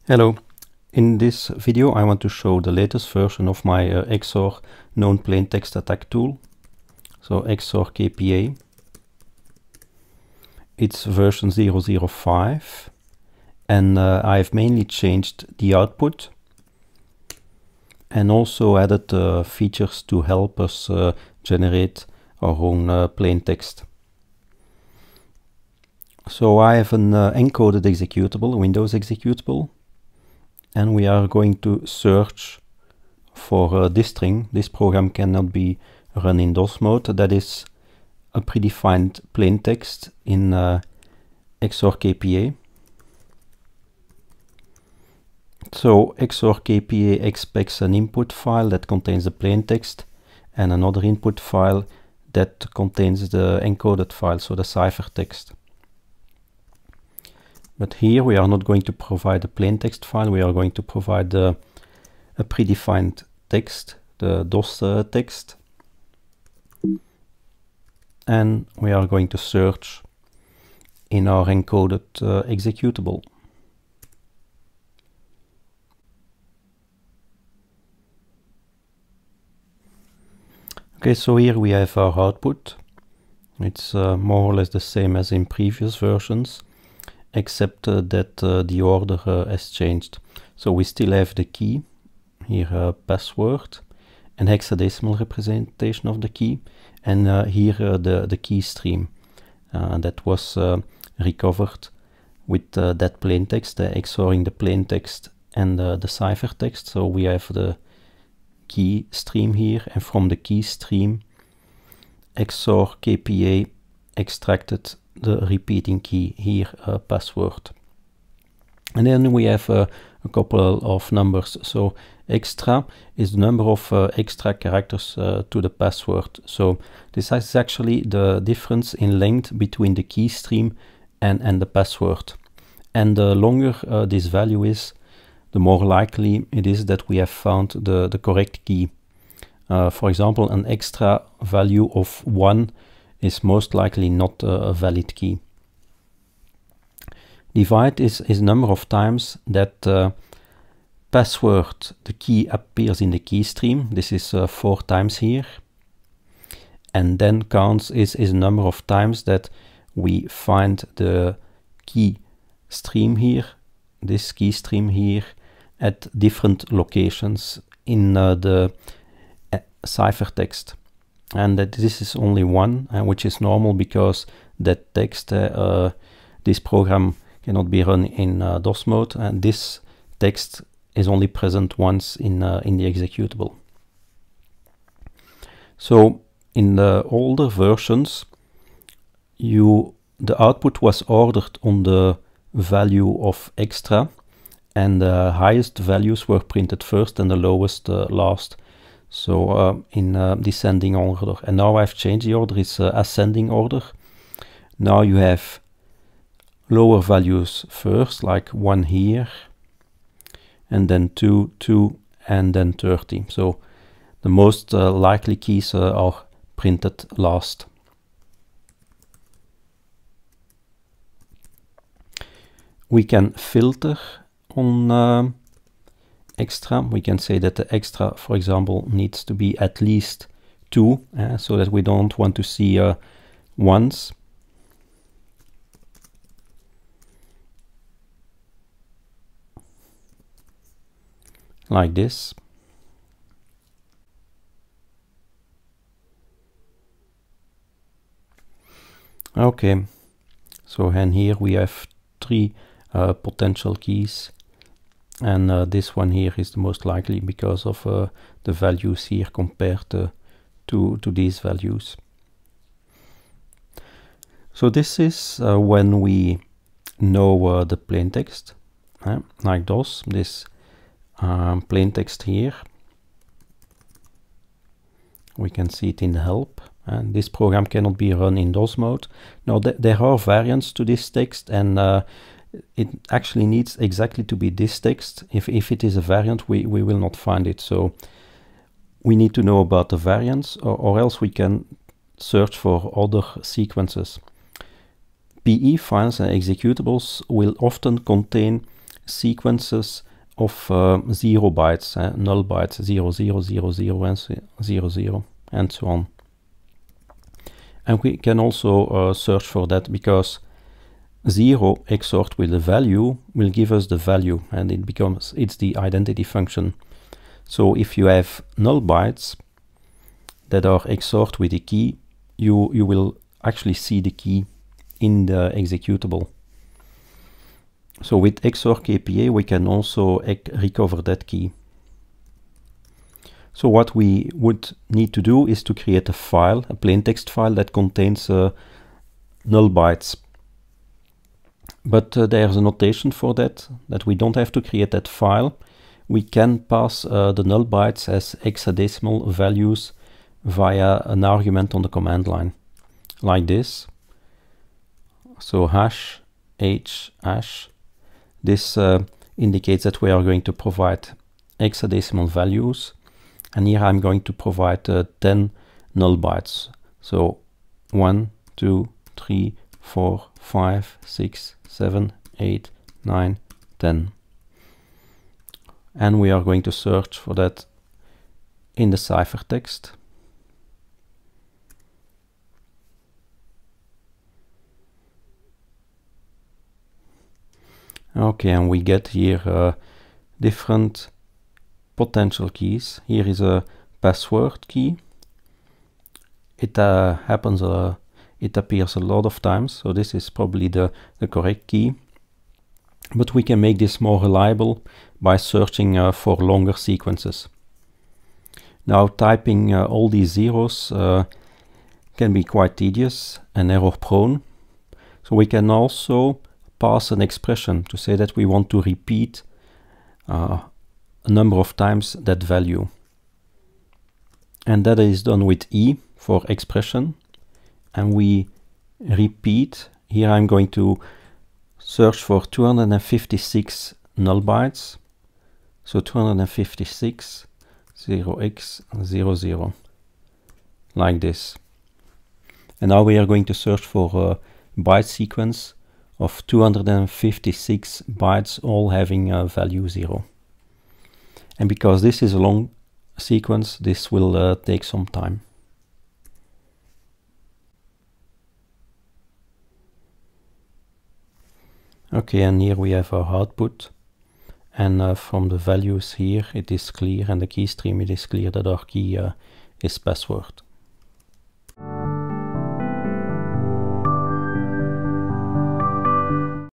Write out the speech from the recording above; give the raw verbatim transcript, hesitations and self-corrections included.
Hello, in this video I want to show the latest version of my uh, X O R known plain text attack tool. So X O R K P A. It's version zero zero five, and uh, I've mainly changed the output and also added uh, features to help us uh, generate our own uh, plain text. So I have an uh, encoded executable, a Windows executable, and we are going to search for uh, this string. This program cannot be run in DOS mode. That is a predefined plain text in uh, X O R K P A. So X O R K P A expects an input file that contains the plain text and another input file that contains the encoded file, so the ciphertext. But here we are not going to provide a plain text file, we are going to provide uh, a predefined text, the DOS uh, text. And we are going to search in our encoded uh, executable. Okay, so here we have our output. It's uh, more or less the same as in previous versions, except uh, that uh, the order uh, has changed. So we still have the key, here uh, password, and hexadecimal representation of the key, and uh, here uh, the, the key stream uh, that was uh, recovered with uh, that plain text, uh, XORing the plain text and uh, the ciphertext. So we have the key stream here, and from the key stream X O R K P A extracted the repeating key, here uh, password. And then we have uh, a couple of numbers. So extra is the number of uh, extra characters uh, to the password. So this is actually the difference in length between the key stream and, and the password. And the longer uh, this value is, the more likely it is that we have found the, the correct key. Uh, for example, an extra value of one is most likely not uh, a valid key. Divide is, is number of times that uh, password, the key, appears in the key stream. This is uh, four times here. And then counts is, is number of times that we find the key stream here, this key stream here, at different locations in uh, the uh, ciphertext. And that this is only one, uh, which is normal because that text, uh, uh, this program cannot be run in uh, DOS mode, and this text is only present once in uh, in the executable. So in the older versions, you the output was ordered on the value of extra, and the highest values were printed first and the lowest uh, last. So uh, in uh, descending order. And now I've changed the order, it's uh, ascending order. Now you have lower values first, like one here, and then two, two, and then thirty. So the most uh, likely keys uh, are printed last. We can filter on uh, extra. We can say that the extra, for example, needs to be at least two, uh, so that we don't want to see uh, ones. Like this. Okay, so and here we have three uh, potential keys. And uh, this one here is the most likely because of uh, the values here compared to, to, to these values. So this is uh, when we know uh, the plain text, uh, like DOS, this um, plain text here. We can see it in the help, and this program cannot be run in DOS mode. Now th there are variants to this text, and uh, it actually needs exactly to be this text. If, if it is a variant, we, we will not find it. So we need to know about the variants, or, or else we can search for other sequences. P E files and executables will often contain sequences of uh, zero bytes, uh, null bytes, zero, zero, zero, zero, and zero, zero, and so on. And we can also uh, search for that, because zero X O R'd with the value will give us the value, and it becomes, it's the identity function. So if you have null bytes that are X O R'd with a key, you, you will actually see the key in the executable. So with X O R K P A, we can also recover that key. So what we would need to do is to create a file, a plain text file that contains uh, null bytes. But uh, there's a notation for that, that we don't have to create that file. We can pass uh, the null bytes as hexadecimal values via an argument on the command line, like this. So hash, h, hash. This uh, indicates that we are going to provide hexadecimal values. And here I'm going to provide uh, ten null bytes. So one, two, three, four, five, six, seven, eight, nine, ten. And we are going to search for that in the ciphertext. Okay, and we get here uh, different potential keys. Here is a password key. It uh, happens, uh, it appears a lot of times, so this is probably the, the correct key. But we can make this more reliable by searching uh, for longer sequences. Now, typing uh, all these zeros uh, can be quite tedious and error prone. So we can also pass an expression to say that we want to repeat uh, a number of times that value. And that is done with E for expression. And we repeat. Here I'm going to search for two hundred fifty-six null bytes. So two hundred fifty-six, zero x zero zero, like this. And now we are going to search for a byte sequence of two hundred fifty-six bytes, all having a value zero. And because this is a long sequence, this will uh, take some time. Okay, and here we have our output. And uh, from the values here, it is clear, and the key stream, it is clear that our key uh, is password.